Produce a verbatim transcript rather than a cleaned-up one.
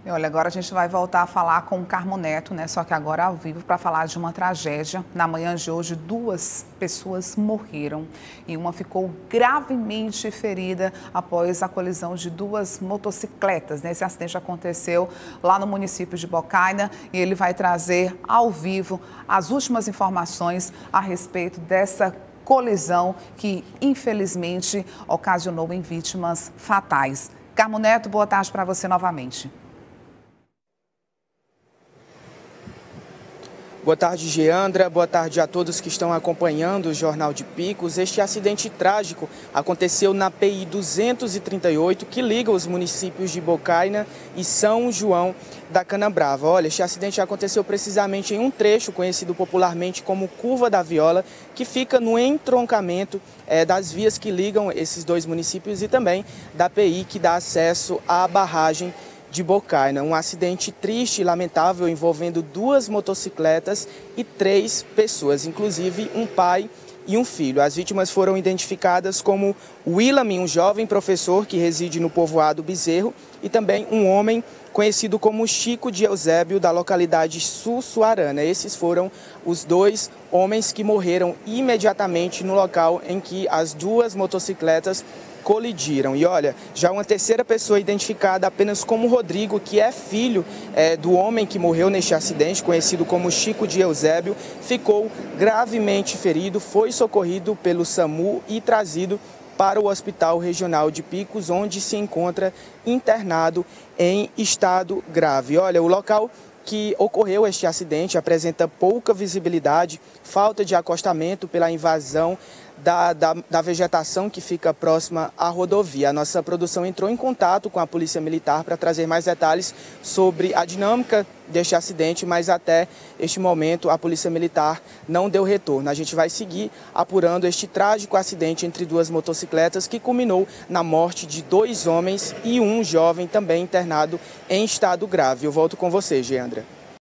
E olha, agora a gente vai voltar a falar com o Carmo Neto, né? Só que agora ao vivo para falar de uma tragédia. Na manhã de hoje, duas pessoas morreram e uma ficou gravemente ferida após a colisão de duas motocicletas, né? Esse acidente aconteceu lá no município de Bocaina e ele vai trazer ao vivo as últimas informações a respeito dessa colisão que, infelizmente, ocasionou em vítimas fatais. Carmo Neto, boa tarde para você novamente. Boa tarde, Geandra. Boa tarde a todos que estão acompanhando o Jornal de Picos. Este acidente trágico aconteceu na P I duzentos e trinta e oito, que liga os municípios de Bocaina e São João da Canabrava. Olha, este acidente aconteceu precisamente em um trecho conhecido popularmente como Curva da Viola, que fica no entroncamento é, das vias que ligam esses dois municípios e também da P I que dá acesso à barragem de Bocaina. Um acidente triste e lamentável envolvendo duas motocicletas e três pessoas, inclusive um pai e um filho. As vítimas foram identificadas como Willam, um jovem professor que reside no povoado Bezerro, e também um homem conhecido como Chico de Eusébio, da localidade Sussuarana. Esses foram os dois homens que morreram imediatamente no local em que as duas motocicletas colidiram. E olha, já uma terceira pessoa identificada apenas como Rodrigo, que é filho é, do homem que morreu neste acidente, conhecido como Chico de Eusébio, ficou gravemente ferido, foi socorrido pelo SAMU e trazido para o Hospital Regional de Picos, onde se encontra internado em estado grave. Olha, o local que ocorreu este acidente apresenta pouca visibilidade, falta de acostamento pela invasão Da, da, da vegetação que fica próxima à rodovia. A nossa produção entrou em contato com a Polícia Militar para trazer mais detalhes sobre a dinâmica deste acidente, mas até este momento a Polícia Militar não deu retorno. A gente vai seguir apurando este trágico acidente entre duas motocicletas que culminou na morte de dois homens e um jovem também internado em estado grave. Eu volto com você, Geandra.